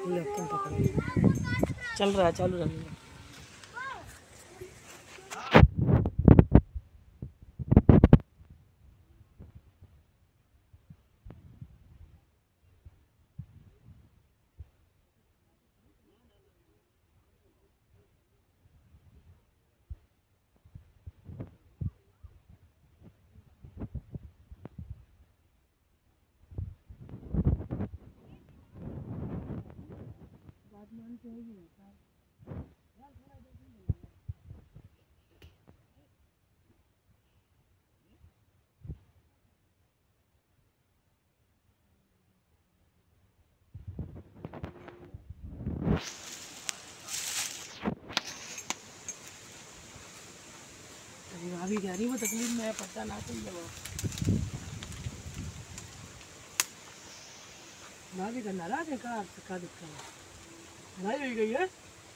ले तुम पकड़ो। चल रहा है, चालू रहा। अभी कह रही वो तकलीफ में पता ना चल जाओ ना भी करना रहा है का दिक्कत है नहीं हुई गई है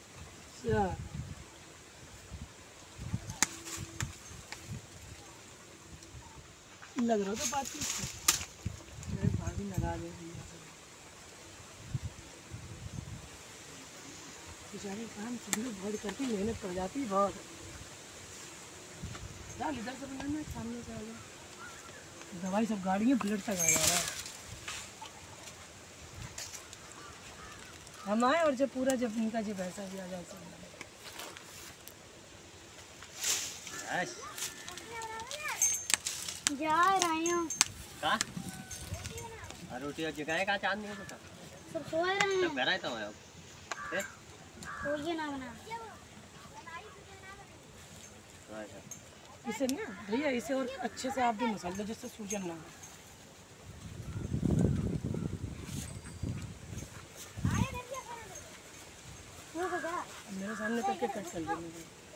लग रहा तो बात मेरे भाभी लगा दे बेचारे काम चुनी बहुत करती मेहनत कर जाती बहुत इधर से बनाना सामने से आ गया दवाई सब गाड़ी में ब्लड तक आ जा रहा है हम आए और जब पूरा जब इनका जब ऐसा भी आ जाए जा रहे हो का रोटी और जगह का चांद नहीं पता सब सो रहे हैं सब घर आए तो मैं सोइए ना बना इसे ना भैया इसे और अच्छे से आप भी मसाल दो जिससे सूजन ना हो मेरे सामने करके कट कर देंगे